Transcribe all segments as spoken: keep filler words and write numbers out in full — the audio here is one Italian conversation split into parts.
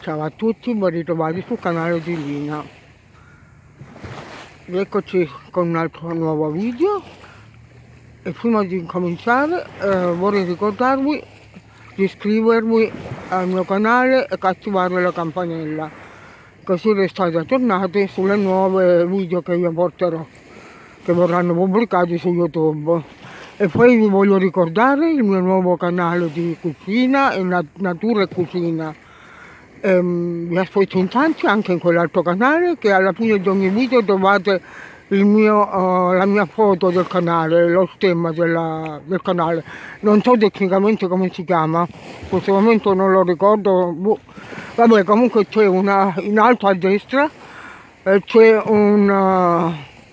Ciao a tutti, ben ritrovati sul canale di Lina. Eccoci con un altro nuovo video e prima di cominciare eh, vorrei ricordarvi di iscrivervi al mio canale e attivare la campanella, così restate aggiornati sulle nuove video che vi porterò, che verranno pubblicati su YouTube. E poi vi voglio ricordare il mio nuovo canale di cucina e natura e cucina. Ehm, vi aspetto in tanti anche in quell'altro canale, che alla fine di ogni video trovate il mio, uh, la mia foto del canale, lo stemma della, del canale. Non so tecnicamente come si chiama, in questo momento non lo ricordo. Boh. Vabbè, comunque c'è una in alto a destra, eh, c'è un, uh,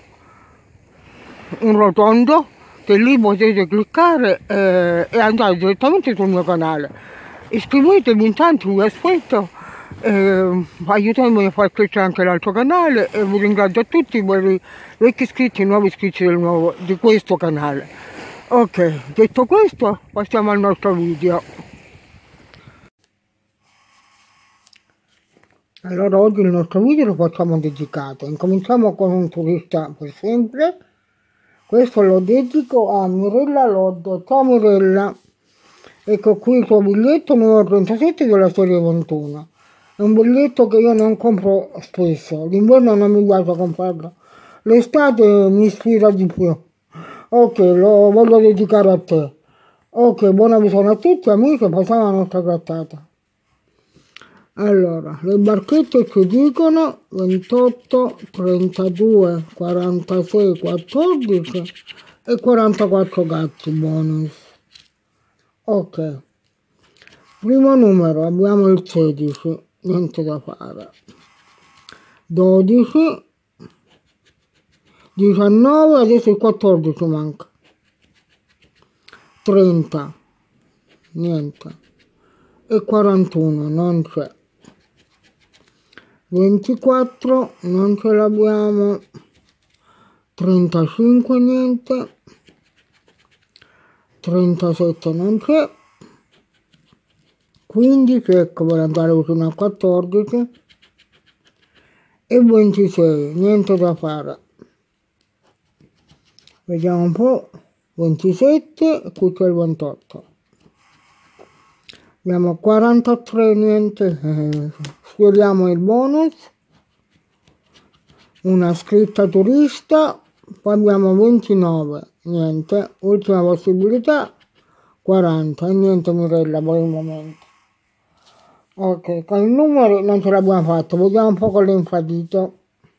un rotondo che lì potete cliccare eh, e andare direttamente sul mio canale. Iscrivetevi intanto, vi aspetto. Eh, aiutatemi a far crescere anche l'altro canale e vi ringrazio a tutti per i vecchi iscritti e nuovi iscritti del nuovo, di questo canale. Ok, detto questo, passiamo al nostro video. Allora, oggi il nostro video lo facciamo dedicato. Incominciamo con un turista per sempre. Questo lo dedico a Mirella Loddo. Ciao Mirella, ecco qui il tuo biglietto numero trentasette della serie ventuno. È un biglietto che io non compro spesso, l'inverno non mi piace comprarlo, l'estate mi ispira di più. Ok, lo voglio dedicare a te. Ok, buona visione a tutti amici, passiamo alla nostra grattata. Allora, le barchette ci dicono ventotto, trentadue, quarantasei, quattordici e quarantaquattro gatti bonus. Ok, primo numero abbiamo il sedici. Niente da fare. dodici, diciannove, adesso il quattordici manca. trenta, niente. E quarantuno, non c'è. ventiquattro, non ce l'abbiamo. trentacinque, niente. trentasette, non c'è. quindici, ecco, per andare vicino a quattordici, e ventisei, niente da fare. Vediamo un po', ventisette, qui c'è il ventotto. Abbiamo quarantatré, niente, eh, sfioriamo il bonus, una scritta turista, poi abbiamo ventinove, niente, ultima possibilità, quaranta, e niente Mirella per il momento. Ok, con i numeri non ce l'abbiamo fatto, vediamo un po' con l'infradito.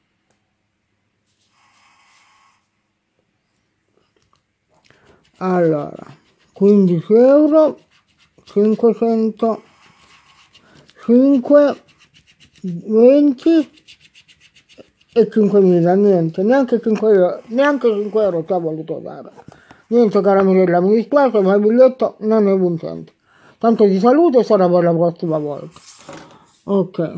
Allora, quindici euro, cinquecento, cinque, venti e cinquemila, niente, neanche cinque euro, neanche cinque euro ti ha voluto dare. Niente cara Mirella, mi dispiace ma il biglietto non è vincente. Tanto ti saluto e sarà per la prossima volta. Ok.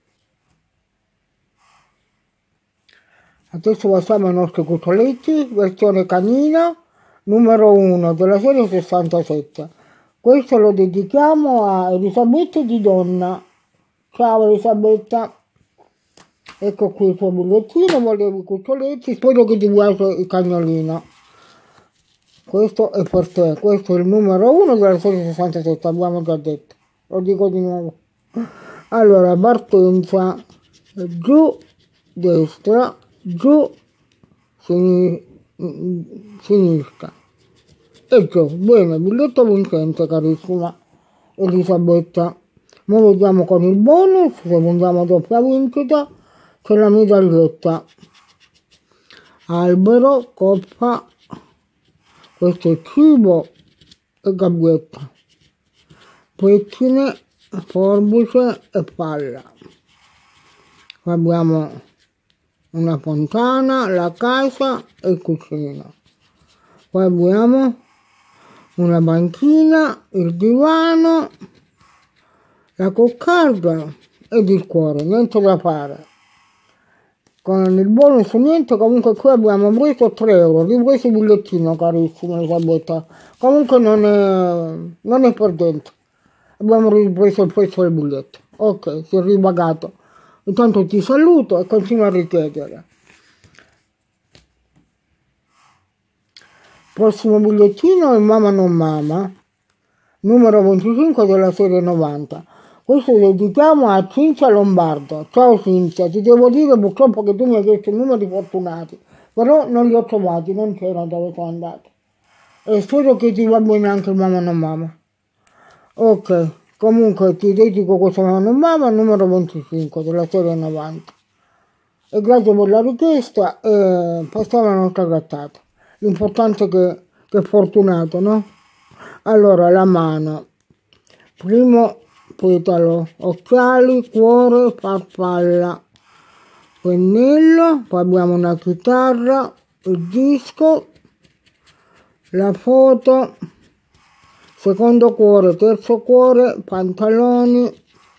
Adesso passiamo ai nostri cuccioletti, versione canina, numero uno della serie sessantasette. Questo lo dedichiamo a Elisabetta di Donna. Ciao Elisabetta. Ecco qui il tuo bigliettino, volevo i cuccioletti, spero che ti piace il cagnolino. Questo è per te, questo è il numero uno della serie sessantasette, abbiamo già detto, lo dico di nuovo. Allora, partenza, giù, destra, giù, sinistra, e giù. Bene, biglietto vincente carissima Elisabetta. Ora vediamo con il bonus, se andiamo a doppia vincita, c'è la medaglietta. Albero, coppa. Questo è cibo e gabbietta, pettine, forbice e palla. Qua abbiamo una fontana, la casa e il cucina. Poi abbiamo una banchina, il divano, la coccarda ed il cuore, niente da fare. Con il bonus niente, comunque qui abbiamo preso tre euro, ripreso il bigliettino carissimo Elisabetta, comunque non è, non è perdente, abbiamo ripreso il prezzo del biglietto. Ok, si è ribagato. Intanto ti saluto e continuo a richiedere. Prossimo bigliettino è Mamma non Mama, numero venticinque della serie novanta. Questo lo dedichiamo a Cinzia Lombardo. Ciao Cinzia, ti devo dire purtroppo che tu mi hai chiesto i numeri fortunati, però non li ho trovati, non c'erano dove sono andati. E spero che ti va bene anche il Mamma non Mama. Ok, comunque ti dedico questo Mamma non Mama, numero venticinque della serie novanta. E grazie per la richiesta e passiamo alla nostra grattata. L'importante è che, che è fortunato, no? Allora, la mano. Primo petalo, occhiali, cuore, farfalla, pennello, poi abbiamo una chitarra, il disco, la foto, secondo cuore, terzo cuore, pantaloni,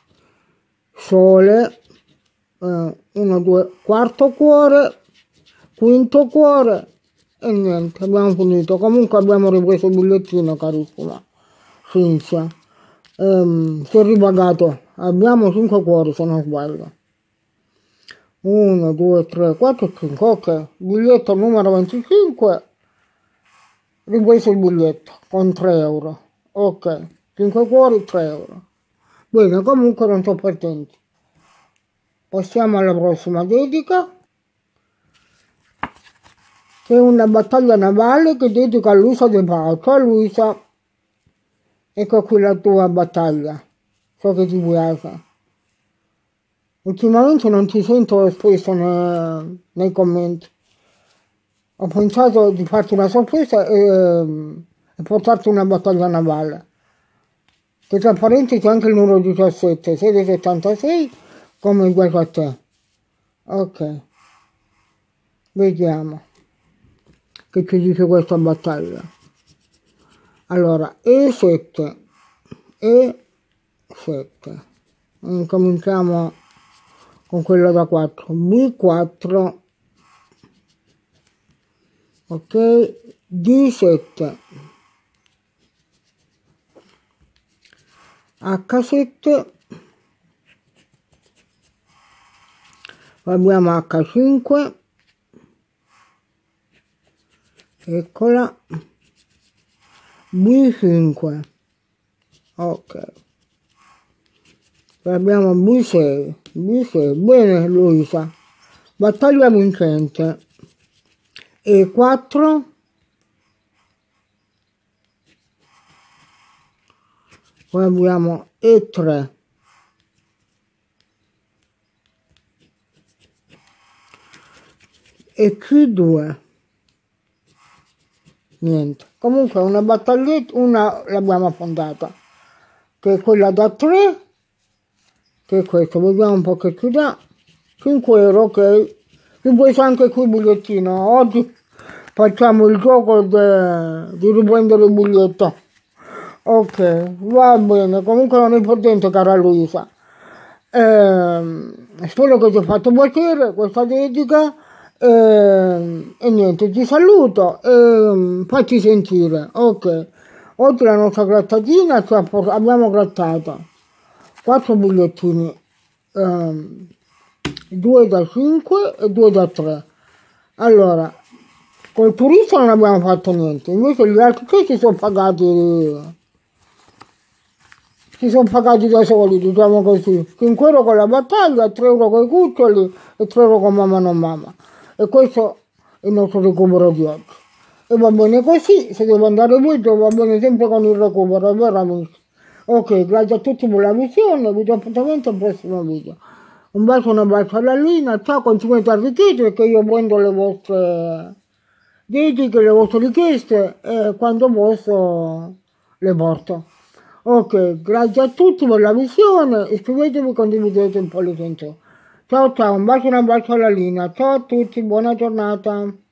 sole, eh, uno, due, quarto cuore, quinto cuore e niente, abbiamo finito. Comunque abbiamo ripreso il bigliettino, carissima Cinzia. Um, si è ripagato, abbiamo cinque cuori se non sbaglio. uno, due, tre, quattro, cinque, ok. Biglietto numero venticinque, ripreso il biglietto con tre euro. Ok, cinque cuori, tre euro. Bene, comunque non sto perdendo. Passiamo alla prossima dedica, che è una battaglia navale che dedica a Luisa De Paolo. Ciao Luisa, ecco qui la tua battaglia, so che ti piace. Ultimamente non ti sento spesso nei, nei commenti. Ho pensato di farti una sorpresa e, e portarti una battaglia navale. Che tra parentesi anche il numero diciassette, sei settantasei, come piace a te. Ok, vediamo che ci dice questa battaglia. Allora, E sette, E sette, cominciamo con quella da quattro, B quattro, ok, D sette, H sette, abbiamo H cinque, eccola, B cinque, ok, abbiamo B sei, B sei, bene Luisa, battaglia vincente, E quattro, poi abbiamo E tre, e C due, niente, comunque una battaglietta, una l'abbiamo affondata, che è quella da tre, che è questo, vediamo un po' che ci dà, cinque euro, ok, ripreso anche qui il bigliettino, oggi facciamo il gioco de, di riprendere il biglietto, ok, va bene, comunque non è importante cara Luisa, eh, spero che ti ho fatto piacere questa dedica, eh, e niente, ti saluto e facci sentire, ok, oggi la nostra grattatina ci ha, abbiamo grattato quattro bigliettini, um, due da cinque e due da tre. Allora, col turista non abbiamo fatto niente, invece gli altri che si sono pagati, si sono pagati da soli, diciamo così. cinque euro con la battaglia, tre euro con i cuccioli e tre euro con Mamma non Mama. E questo è il nostro recupero di oggi. E va bene così, se devo andare video va bene sempre con il recupero, è vero amici? Ok, grazie a tutti per la visione, vi do appuntamento al prossimo video. Un bacio e un abbraccio alla Lina, ciao, continuate a richiedere che io prendo le vostre dediche, le vostre richieste e quando posso le porto. Ok, grazie a tutti per la visione, iscrivetevi, condividete un po' le sento. Ciao ciao, un bacio e un abbraccio alla Lina, ciao a tutti, buona giornata.